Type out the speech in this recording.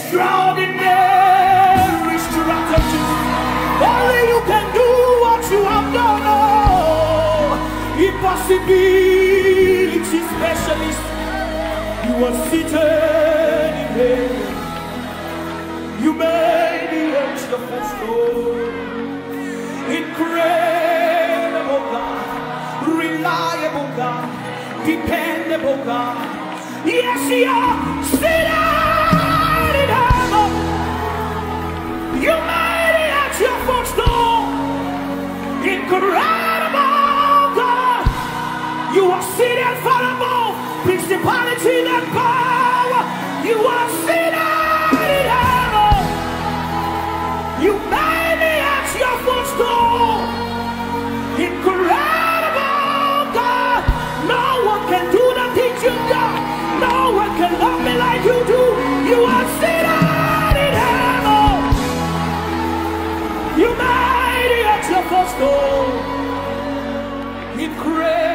extraordinary strategies. Only you can do what you have done. Oh, impossibility specialist. You are seated in heaven. You made the earth your footstool. Incredible God, reliable God, dependable God. Yes, you are seated in heaven. You made it at your footstool. Incredible God, you are seated far above principality and power. You are seated in heaven. You made it at your footstool. Incredible God, no one can do the things you've done. No one can love me like you do. You are seated in heaven. You made it at your footstool. Incredible.